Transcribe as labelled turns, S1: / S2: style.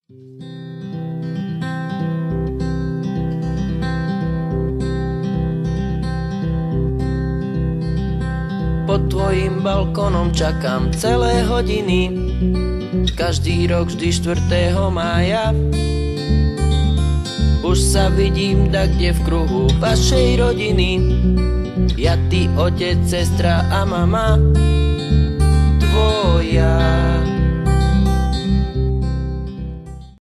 S1: Pod tvojim balkónom čakám celé hodiny, každý rok vždy 4. mája. Už sa vidím dakde v kruhu vašej rodiny, ja, ty, otec, sestra a mama tvoja.